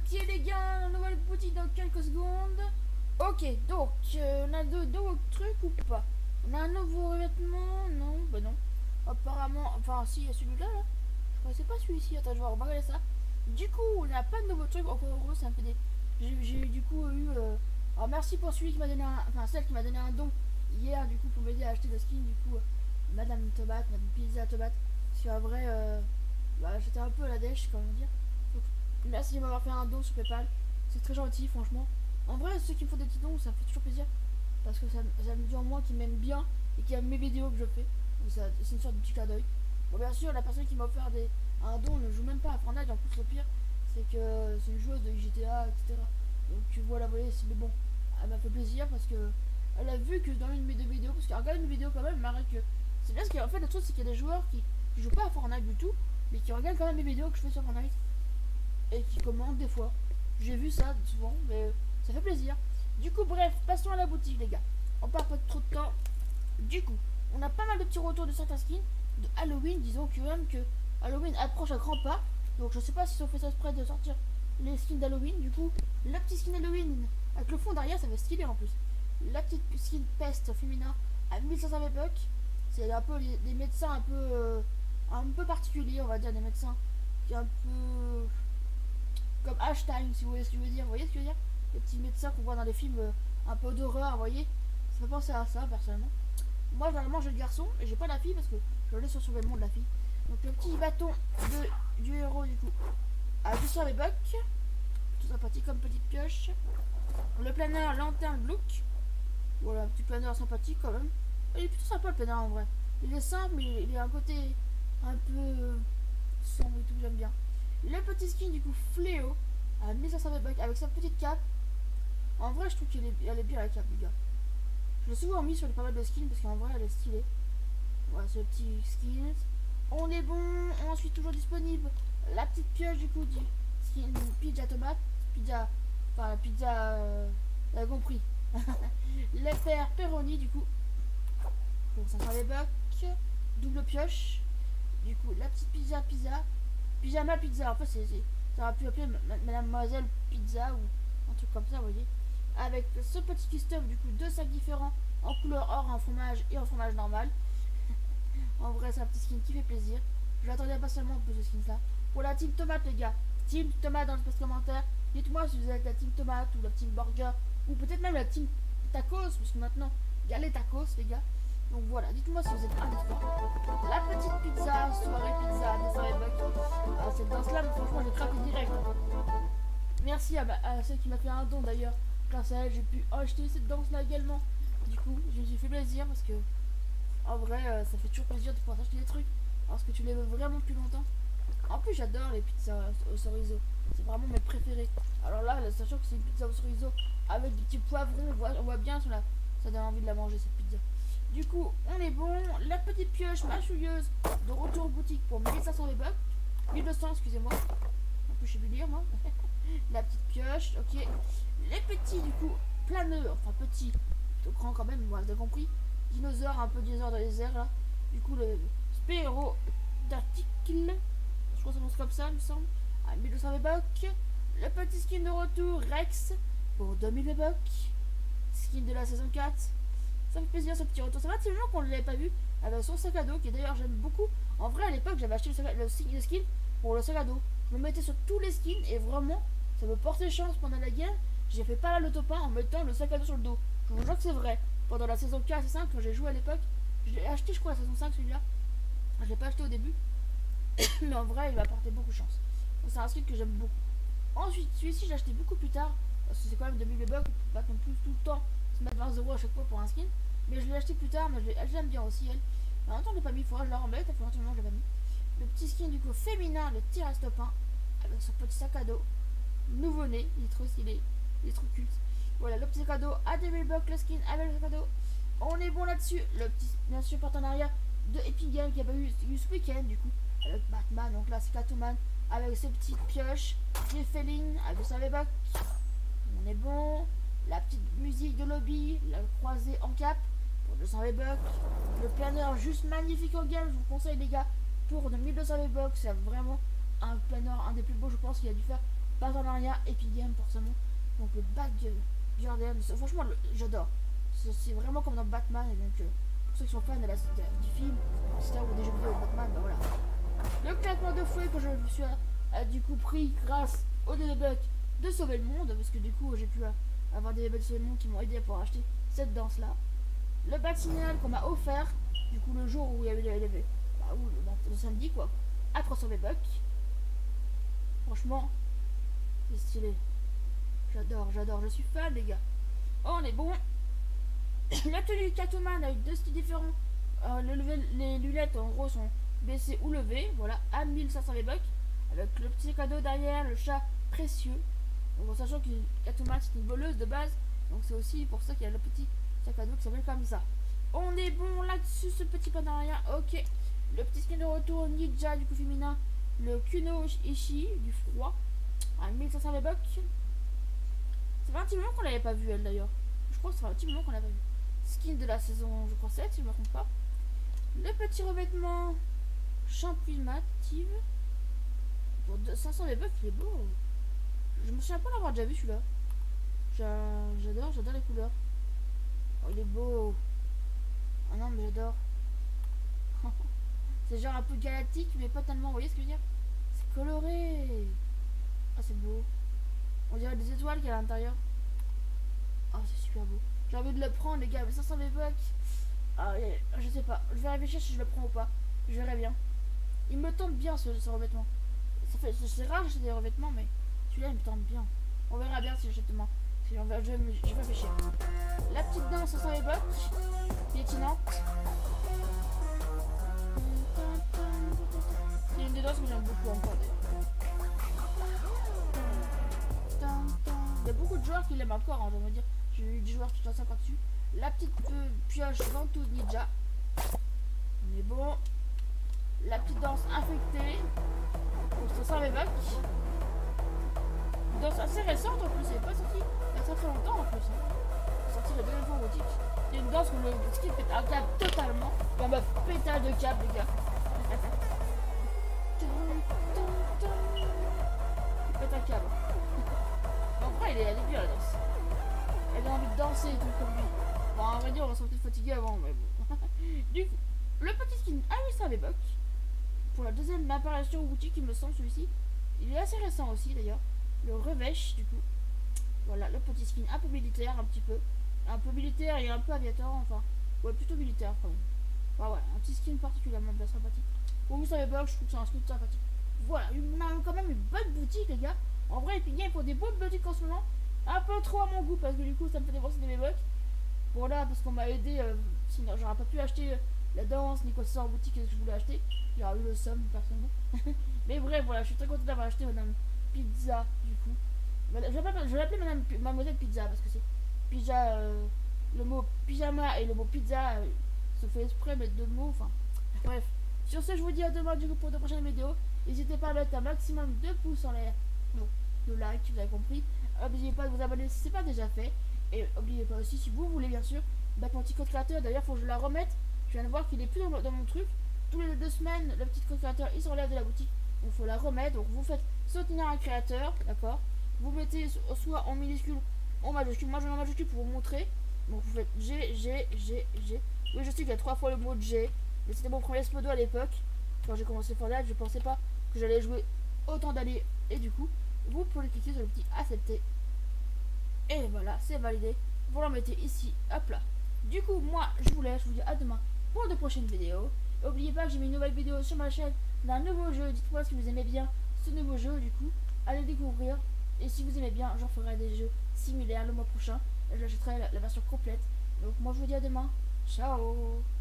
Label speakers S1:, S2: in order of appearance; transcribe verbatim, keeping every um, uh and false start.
S1: Ok les gars, nouvelle boutique dans quelques secondes. Ok, donc euh, on a deux, deux autres trucs ou pas? On a un nouveau revêtement? Non, bah non. Apparemment, enfin si, il y a celui-là là. Je connaissais pas celui-ci, attends, je vais regarder ça. Du coup, on a pas de nouveaux trucs, encore heureux, c'est un peu des... J'ai j'ai du coup eu... Euh... Alors merci pour celui qui m'a donné un... Enfin celle qui m'a donné un don hier du coup pour m'aider à acheter le skin, du coup, euh, Madame Tomate, Madame Pizza Tomate. Parce qu'en vrai, euh... bah, j'étais un peu à la dèche, comment dire. Donc, merci de m'avoir fait un don sur PayPal. C'est très gentil, franchement. En vrai, ceux qui me font des petits dons, ça me fait toujours plaisir. Parce que ça, ça me dit en moi qu'ils m'aiment bien et qui aiment mes vidéos que je fais. Donc c'est une sorte de petit clin d'œil. Bon, bien sûr, la personne qui m'a offert des, un don ne joue même pas à Fortnite. En plus, le pire, c'est que c'est une joueuse de G T A, et cetera. Donc voilà, vous voyez, mais bon, elle m'a fait plaisir parce que elle a vu que dans une de mes deux vidéos, parce qu'elle regarde une vidéo quand même, elle m'a que c'est bien ce qu'en fait, le truc, c'est qu'il y a des joueurs qui, qui jouent pas à Fortnite du tout, mais qui regardent quand même mes vidéos que je fais sur Fortnite et qui commandent des fois. J'ai vu ça souvent, mais ça fait plaisir. Du coup, bref, passons à la boutique, les gars. On perd pas trop de temps. Du coup, on a pas mal de petits retours de certains skins de Halloween. Disons que même que Halloween approche à grands pas. Donc, je sais pas si on fait ça exprès de sortir les skins d'Halloween. Du coup, la petite skin Halloween avec le fond derrière, ça va stylé en plus. La petite skin peste féminin à mille cinq cents bucks. C'est un peu des médecins un peu euh, un peu particuliers, on va dire, des médecins qui est un peu comme Einstein, si vous voyez ce que je veux dire. Vous voyez ce que je veux dire? Les petits médecins qu'on voit dans les films euh, un peu d'horreur, vous voyez. Ça fait penser à ça, personnellement. Moi, généralement, j'ai le garçon et j'ai pas la fille parce que je l'ai sur le survêtement de la fille. Donc, le petit bâton de, du héros, du coup, à deux cents bucks. Tout sympathique comme petite pioche. Le planeur lanterne look. Voilà, un petit planeur sympathique quand même. Il est plutôt sympa le planeur en vrai. Il est simple, mais il est un côté un peu sombre et tout, j'aime bien. Le petit skin du coup Fléau à mille cinq cents bucks avec sa petite cape. En vrai, je trouve qu'elle est, elle est bien la cape, les gars. Je l'ai souvent mis sur les pas mal de skins parce qu'en vrai, elle est stylée. Voilà, c'est le petit skin. On est bon. Ensuite, toujours disponible la petite pioche du coup du skin pizza tomate. Pizza. Enfin, la pizza. Euh, vous avez compris. Les pères pepperoni du coup. Pour cinq cents bucks. Double pioche. Du coup, la petite pizza pizza. Pyjama pizza. En fait, c'est. Ça aurait pu appeler Mademoiselle Pizza ou un truc comme ça, vous voyez. Avec ce petit custom, du coup, deux sacs différents en couleur or, en fromage et en fromage normal. En vrai, c'est un petit skin qui fait plaisir. Je l'attendais impatiemment pour ce skin là. Pour la team tomate, les gars. Team tomate dans l'espace commentaire. Dites-moi si vous êtes la team tomate ou la team burger ou peut-être même la team tacos, parce que maintenant, il y a les tacos, les gars. Donc voilà, dites-moi si vous êtes un des trois. La petite pizza, soirée pizza, des soirées buck. Ah, cette danse-là, franchement, j'ai craqué direct. Merci à, à celle qui m'a fait un don d'ailleurs. Grâce à elle, j'ai pu acheter cette danse-là également. Du coup, je me suis fait plaisir parce que, en vrai, euh, ça fait toujours plaisir de pouvoir acheter des trucs parce que tu les veux vraiment plus longtemps. En plus, j'adore les pizzas au chorizo. C'est vraiment mes préférés. Alors là, sachant que c'est une pizza au chorizo avec des petits poivrons, on voit, on voit bien sur la, ça donne envie de la manger cette pizza. Du coup, on est bon. La petite pioche mâchouilleuse de retour boutique pour mille cinq cents bucks. mille deux cents, excusez-moi. En plus, je sais plus lire, moi. La petite pioche, ok. Les petits, du coup, planeurs. Enfin, petits. Plutôt grand quand même, vous avez compris. Dinosaures, un peu dinosaures dans les airs, là. Du coup, le spéro d'article. Je crois que ça s'annonce comme ça, il me semble. À mille deux cents bucks. Le petit skin de retour, Rex. Pour deux mille bucks. Skin de la saison quatre. Ça fait plaisir ce petit retour. Ça va, c'est longtemps qu'on ne l'avait pas vu. Avec son sac à dos, qui d'ailleurs j'aime beaucoup. En vrai, à l'époque, j'avais acheté le, sac à, le, le skin pour le sac à dos. Je me mettais sur tous les skins et vraiment, ça me portait chance pendant la guerre. J'ai fait pas mal l'autopin en mettant le sac à dos sur le dos. Je vous jure que c'est vrai. Pendant la saison quatre et cinq, quand j'ai joué à l'époque, je l'ai acheté, je crois, la saison cinq, celui-là. Je l'ai pas acheté au début. Mais en vrai, il m'a apporté beaucoup de chance. C'est un skin que j'aime beaucoup. Ensuite, celui-ci, j'ai acheté beaucoup plus tard. Parce que c'est quand même deux mille bucks. On peut pas non plus tout le temps se mettre vingt euros à chaque fois pour un skin. Mais je l'ai acheté plus tard, mais je l'aime bien aussi, elle. Mais en même temps, je l'ai pas mis, il faudra que je la remette. Ça fait longtemps que je l'ai pas mis. Le petit skin du coup féminin, le tir à stopin, avec son petit sac à dos. Nouveau-né, il est trop stylé, il est trop culte. Voilà, le petit sac à dos à deux mille bucks, le skin avec le sac à dos. On est bon là-dessus. Le petit, bien sûr, partenariat de Epic Games qui a pas eu, eu ce week-end, du coup, avec Batman, donc là c'est Catwoman, avec ses petites pioches. J'ai Feline avec deux cents bucks. On est bon. La petite musique de lobby, la croisée en cap pour deux cents bucks. Le planeur juste magnifique en game, je vous conseille les gars, pour mille deux cents bucks. C'est vraiment un planeur, un des plus beaux, je pense qu'il a dû faire partenariat Epic Games forcément. Donc le bac Guardian, franchement j'adore. C'est vraiment comme dans Batman. Et donc euh, pour ceux qui sont fans de la, de, du film, et cetera, ou des jeux vidéo Batman, bah voilà. Le claquement de fouet que je me suis a, du coup pris grâce au débug de sauver le monde, parce que du coup j'ai pu a, avoir des débugs de sauver le monde qui m'ont aidé pour acheter cette danse là. Le bac signal qu'on m'a offert du coup le jour où il y avait les, les, bah, où, le, le samedi quoi, à trois cents V-Bucks. Franchement c'est stylé, j'adore, j'adore, je suis fan les gars. Oh on est bon. La tenue Catwoman avec deux styles différents. Euh, le level, les lunettes en gros sont baissées ou levées, voilà, à mille cinq cents V-Bucks, avec le petit cadeau derrière, le chat précieux. Donc en sachant que Catwoman c'est une voleuse de base, donc c'est aussi pour ça qu'il y a le petit sac à dos qui s'appelle comme ça. On est bon là-dessus, ce petit partenariat, ok. Le petit skin de retour Ninja du coup féminin, le Kuno Ishi du froid, à mille cinq cents V-Bucks. Ça fait un petit moment qu'on l'avait pas vu elle d'ailleurs. Je crois que ça fait un petit moment qu'on l'a pas vu. Skin de la saison, je crois sept si je me trompe pas. Le petit revêtement champimative pour cinq cents V-Bucks, il est beau. Je me souviens pas l'avoir déjà vu celui-là. J'adore, j'adore les couleurs. Oh, il est beau. Ah non, mais j'adore. C'est genre un peu galactique, mais pas tellement. Vous voyez ce que je veux dire? C'est coloré. Ah, c'est beau. On dirait des étoiles qu'il y a à l'intérieur. Ah, c'est super beau. J'ai envie de le prendre, les gars. Mais cinq cents V-Bucks. Ah, je sais pas. Je vais réfléchir si je le prends ou pas. Je verrai bien. Il me tente bien ce, ce revêtement. Ça fait, c'est rare d'acheter des revêtements, mais celui-là il me tente bien. On verra bien si j'achète demain. Si on va, je, je vais réfléchir. La petite danse cinq cents V-Bucks. Piétinante. C'est une des danses que j'aime beaucoup encore d'ailleurs. Il y a beaucoup de joueurs qui l'aiment encore, hein, je veux dire. J'ai eu des joueurs qui sont sympas dessus. La petite euh, pioche ventouse ninja. On est bon. La petite danse infectée. Pour cinq cents V-Bucks. Une danse assez récente en plus, elle n'est pas sortie il y a très très longtemps en plus. Hein. Elle est sortie la deuxième fois en boutique. C'est une danse où le ski pète un câble totalement. En mode pétage de câble, les gars. Il pète un câble. En vrai, elle est, elle est bien la danse. Elle a envie de danser et tout comme lui. Bon, on va dire, on va se sentir fatigué avant, mais bon. Du coup, le petit skin à huit cents V-Bucks. Pour la deuxième apparition boutique, il me semble, celui-ci. Il est assez récent aussi d'ailleurs. Le revêche, du coup. Voilà, le petit skin un peu militaire, un petit peu. Un peu militaire et un peu aviateur, enfin. Ouais, plutôt militaire quand même. Enfin, voilà, un petit skin particulièrement bien sympathique. Pour huit cents V-Bucks, je trouve que c'est un skin sympathique. Voilà, on a quand même une bonne boutique, les gars. En vrai, Epic Games pour des bonnes boutiques en ce moment. Un peu trop à mon goût, parce que du coup, ça me fait dépenser des V-Bucks. Voilà, parce qu'on m'a aidé. Euh, sinon, j'aurais pas pu acheter euh, la danse, ni quoi que ce soit en boutique que je voulais acheter. J'aurais eu le somme, personnellement. Mais bref, voilà, je suis très content d'avoir acheté Madame Pizza, du coup. Voilà, je vais l'appeler Madame Mademoiselle Pizza, parce que c'est pizza, euh, le mot pyjama et le mot pizza euh, se fait exprès mettre deux mots, enfin. Bref, sur ce, je vous dis à demain, du coup, pour de prochaines vidéos. N'hésitez pas à mettre un maximum de pouces en l'air, non, de like, vous avez compris. N'oubliez pas de vous abonner si ce n'est pas déjà fait. Et n'oubliez pas aussi, si vous voulez, bien sûr, battre mon petit code créateur. D'ailleurs, il faut que je la remette. Je viens de voir qu'il est plus dans, dans mon truc. Tous les deux semaines, le petit code créateur il s'enlève de la boutique. Donc il faut la remettre. Donc vous faites soutenir un créateur, d'accord. Vous mettez soit en minuscule, en majuscule. Moi je mets en majuscule pour vous montrer. Donc vous faites G, G, G, G. Oui, je sais qu'il y a trois fois le mot G. Mais c'était mon premier Spodo à l'époque. Quand j'ai commencé Fortnite, je pensais pas que j'allais jouer autant d'années. Et du coup, vous pouvez cliquer sur le petit accepter. Et voilà, c'est validé. Vous le mettez ici, hop là. Du coup, moi, je vous laisse. Je vous dis à demain pour de prochaines vidéos. N'oubliez pas que j'ai mis une nouvelle vidéo sur ma chaîne d'un nouveau jeu. Dites-moi si vous aimez bien ce nouveau jeu, du coup. Allez découvrir. Et si vous aimez bien, j'en ferai des jeux similaires le mois prochain. J'achèterai la, la version complète. Donc moi, je vous dis à demain. Ciao.